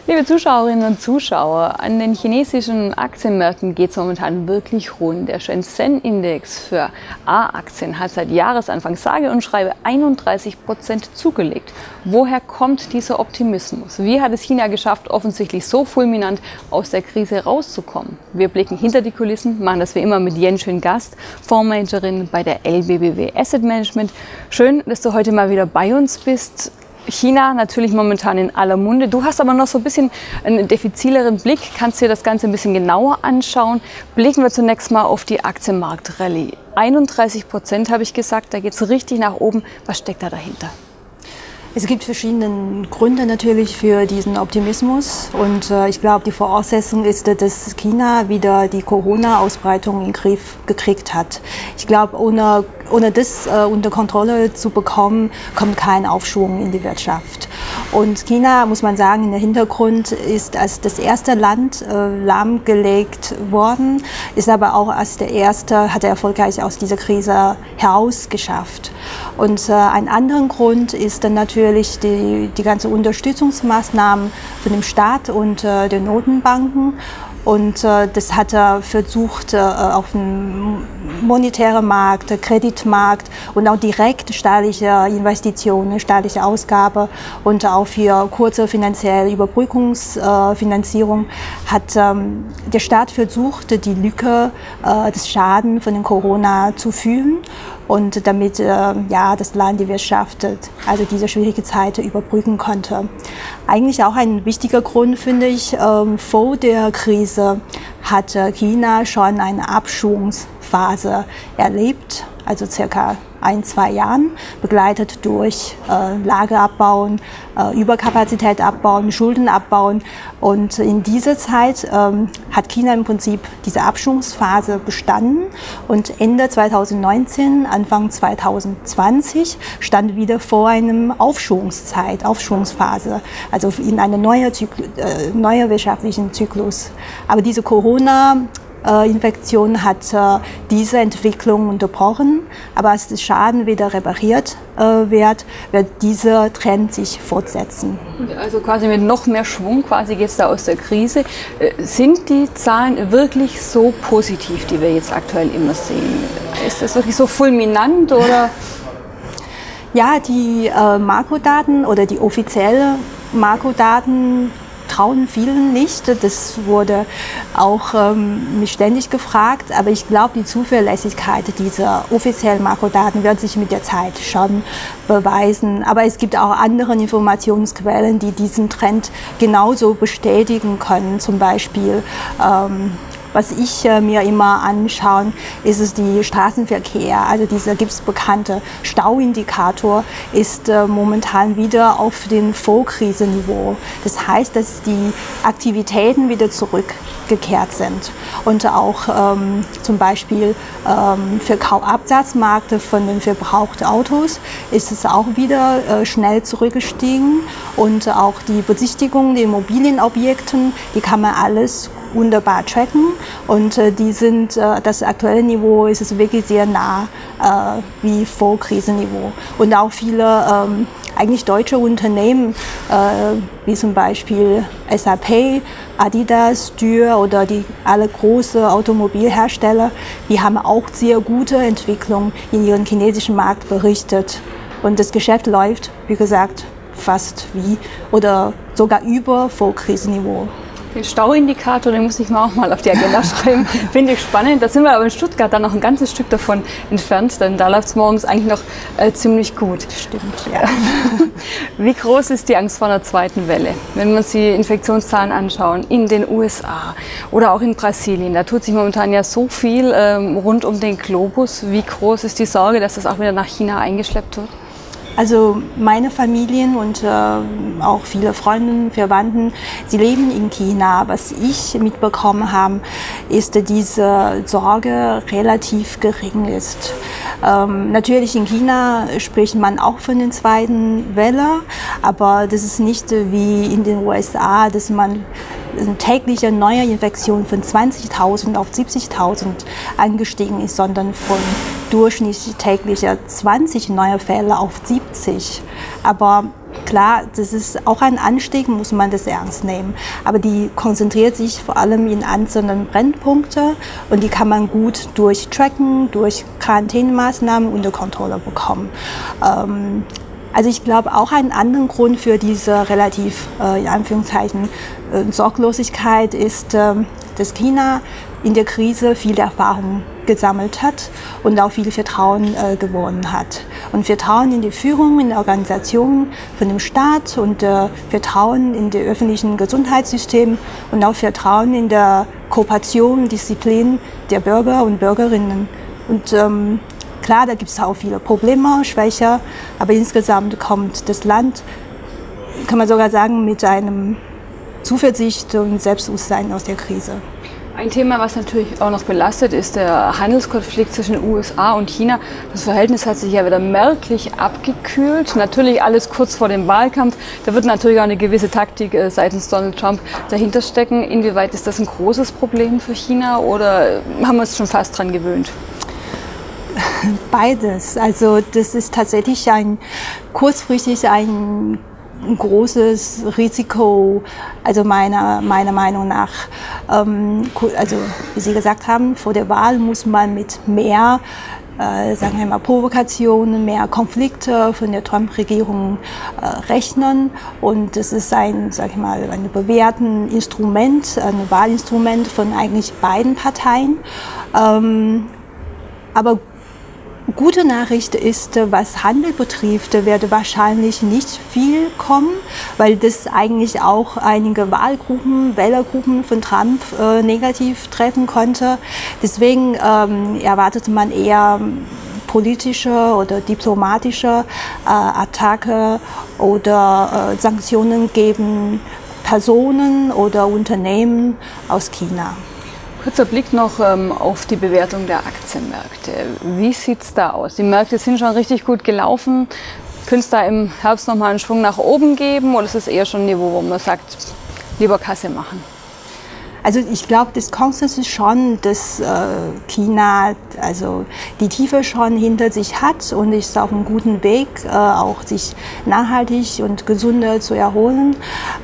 Liebe Zuschauerinnen und Zuschauer, an den chinesischen Aktienmärkten geht es momentan wirklich rund. Der Shenzhen-Index für A-Aktien hat seit Jahresanfang sage und schreibe 31% zugelegt. Woher kommt dieser Optimismus? Wie hat es China geschafft, offensichtlich so fulminant aus der Krise rauszukommen? Wir blicken hinter die Kulissen, machen das wie immer mit Yen Xun Gast, Fondsmanagerin bei der LBBW Asset Management. Schön, dass du heute mal wieder bei uns bist. China natürlich momentan in aller Munde. Du hast aber noch so ein bisschen einen diffizileren Blick, kannst dir das Ganze ein bisschen genauer anschauen. Blicken wir zunächst mal auf die Aktienmarktrallye. 31% habe ich gesagt, da geht es richtig nach oben. Was steckt da dahinter? Es gibt verschiedene Gründe natürlich für diesen Optimismus und ich glaube, die Voraussetzung ist, dass China wieder die Corona-Ausbreitung in den Griff gekriegt hat. Ich glaube, ohne das unter Kontrolle zu bekommen, kommt kein Aufschwung in die Wirtschaft. Und China, muss man sagen, im Hintergrund ist als das erste Land lahmgelegt worden, ist aber auch als der erste, hat er erfolgreich aus dieser Krise herausgeschafft. Und ein anderer Grund ist dann natürlich die ganzen Unterstützungsmaßnahmen von dem Staat und den Notenbanken. Und das hat er versucht, auf dem monetären Markt, Kreditmarkt und auch direkt staatliche Investitionen, staatliche Ausgaben und auch für kurze finanzielle Überbrückungsfinanzierung hat der Staat versucht, die Lücke des Schadens von den Corona zu füllen und damit das Land, die Wirtschaft, also diese schwierige Zeit überbrücken konnte. Eigentlich auch ein wichtiger Grund, finde ich, vor der Krise hat China schon eine Abschwungsphase erlebt, also circa 1-2 Jahren, begleitet durch Lagerabbauen, Überkapazität abbauen, Schulden abbauen. Und in dieser Zeit hat China im Prinzip diese Abschwungsphase bestanden. Und Ende 2019, Anfang 2020 stand wieder vor einem Aufschwungsphase, also in einem neuen wirtschaftlichen Zyklus. Aber diese Corona-Infektion hat diese Entwicklung unterbrochen, aber als der Schaden wieder repariert wird dieser Trend sich fortsetzen. Also quasi mit noch mehr Schwung quasi geht es da aus der Krise. Sind die Zahlen wirklich so positiv, die wir jetzt aktuell immer sehen? Ist das wirklich so fulminant oder? Ja, die Makrodaten oder die offiziellen Makrodaten trauen vielen nicht. Das wurde auch mich ständig gefragt. Aber ich glaube, die Zuverlässigkeit dieser offiziellen Makrodaten wird sich mit der Zeit schon beweisen. Aber es gibt auch andere Informationsquellen, die diesen Trend genauso bestätigen können. Zum Beispiel was ich mir immer anschaue, ist es die Straßenverkehr. Also dieser bekannte Stauindikator ist momentan wieder auf dem Vorkrisenniveau. Das heißt, dass die Aktivitäten wieder zurückgekehrt sind. Und auch zum Beispiel Absatzmarkt von den verbrauchten Autos ist es auch wieder schnell zurückgestiegen. Und auch die Besichtigung der Immobilienobjekten, die kann man alles wunderbar tracken und das aktuelle Niveau ist es wirklich sehr nah wie vor Krisenniveau. Und auch viele eigentlich deutsche Unternehmen, wie zum Beispiel SAP, Adidas, Dürr oder alle großen Automobilhersteller, die haben auch sehr gute Entwicklungen in ihrem chinesischen Markt berichtet. Und das Geschäft läuft, wie gesagt, fast wie oder sogar über Vorkrisenniveau. Den Stauindikator, den muss ich mir auch mal auf die Agenda schreiben. Finde ich spannend. Da sind wir aber in Stuttgart dann noch ein ganzes Stück davon entfernt, denn da läuft es morgens eigentlich noch ziemlich gut. Stimmt, ja. Wie groß ist die Angst vor einer zweiten Welle? Wenn wir uns die Infektionszahlen anschauen, in den USA oder auch in Brasilien, da tut sich momentan ja so viel rund um den Globus. Wie groß ist die Sorge, dass das auch wieder nach China eingeschleppt wird? Also meine Familien und auch viele Freunde, Verwandten, sie leben in China. Was ich mitbekommen habe, ist, dass diese Sorge relativ gering ist. Natürlich in China spricht man auch von der zweiten Welle, aber das ist nicht wie in den USA, dass man eine tägliche neue Infektion von 20.000 auf 70.000 angestiegen ist, sondern von durchschnittlich täglicher 20 neue Fälle auf 70. Aber Klar, das ist auch ein Anstieg, muss man das ernst nehmen. Aber die konzentriert sich vor allem in einzelnen Brennpunkte und die kann man gut durch Tracken, durch Quarantänemaßnahmen unter Kontrolle bekommen. Also ich glaube, auch einen anderen Grund für diese relativ, in Anführungszeichen, Sorglosigkeit ist, dass China in der Krise viel Erfahrung gesammelt hat und auch viel Vertrauen gewonnen hat. Und Vertrauen in die Führung, in die Organisation von dem Staat und Vertrauen in das öffentliche Gesundheitssystem und auch Vertrauen in der Kooperation, Disziplin der Bürger und Bürgerinnen. Und klar, da gibt es auch viele Probleme, Schwäche, aber insgesamt kommt das Land, kann man sogar sagen, mit einem Zuversicht und Selbstbewusstsein aus der Krise. Ein Thema, was natürlich auch noch belastet, ist der Handelskonflikt zwischen den USA und China. Das Verhältnis hat sich ja wieder merklich abgekühlt. Natürlich alles kurz vor dem Wahlkampf. Da wird natürlich auch eine gewisse Taktik seitens Donald Trump dahinter stecken. Inwieweit ist das ein großes Problem für China oder haben wir uns schon fast dran gewöhnt? Beides. Also das ist tatsächlich kurzfristig ein großes Risiko, also meiner Meinung nach. Also wie Sie gesagt haben, vor der Wahl muss man mit mehr, sagen wir mal, Provokationen, mehr Konflikte von der Trump-Regierung rechnen. Und das ist ein bewährtes Instrument, ein Wahlinstrument von eigentlich beiden Parteien. Aber gute Nachricht ist, was Handel betrifft, werde wahrscheinlich nicht viel kommen, weil das eigentlich auch einige Wählergruppen von Trump negativ treffen konnte. Deswegen erwartet man eher politische oder diplomatische Attacke oder Sanktionen gegen Personen oder Unternehmen aus China. Kurzer Blick noch auf die Bewertung der Aktienmärkte. Wie sieht es da aus? Die Märkte sind schon richtig gut gelaufen. Könnte es da im Herbst noch mal einen Schwung nach oben geben oder ist es eher schon ein Niveau, wo man sagt, lieber Kasse machen? Also ich glaube, das Konsens ist schon, dass China also die Tiefe schon hinter sich hat und ist auf einem guten Weg, auch sich nachhaltig und gesünder zu erholen.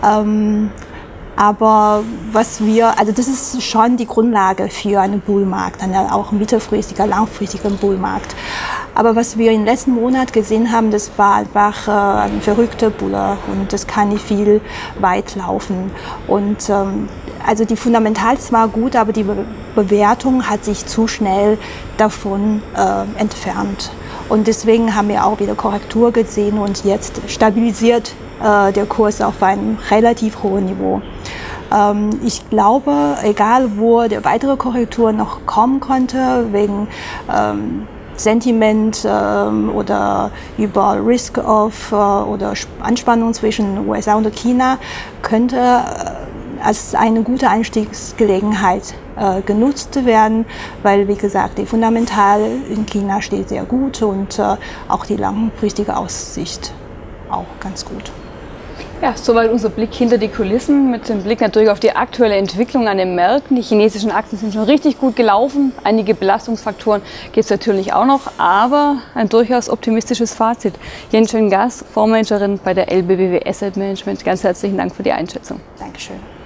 Aber also das ist schon die Grundlage für einen Bullmarkt, auch mittelfristiger, langfristiger Bullmarkt. Aber was wir im letzten Monat gesehen haben, das war einfach ein verrückter Bulle und das kann nicht viel weit laufen. Und also die Fundamentals war gut, aber die Bewertung hat sich zu schnell davon entfernt. Und deswegen haben wir auch wieder Korrektur gesehen und jetzt stabilisiert der Kurs auf einem relativ hohen Niveau. Ich glaube, egal wo der weitere Korrektur noch kommen konnte, wegen Sentiment oder über Risk-Off oder Anspannung zwischen USA und China, könnte als eine gute Einstiegsgelegenheit genutzt werden, weil, wie gesagt, die Fundamental in China steht sehr gut und auch die langfristige Aussicht auch ganz gut. Ja, soweit unser Blick hinter die Kulissen, mit dem Blick natürlich auf die aktuelle Entwicklung an den Märkten. Die chinesischen Aktien sind schon richtig gut gelaufen. Einige Belastungsfaktoren gibt es natürlich auch noch, aber ein durchaus optimistisches Fazit. Yen Cheng-gas, Fondsmanagerin bei der LBBW Asset Management, ganz herzlichen Dank für die Einschätzung. Dankeschön.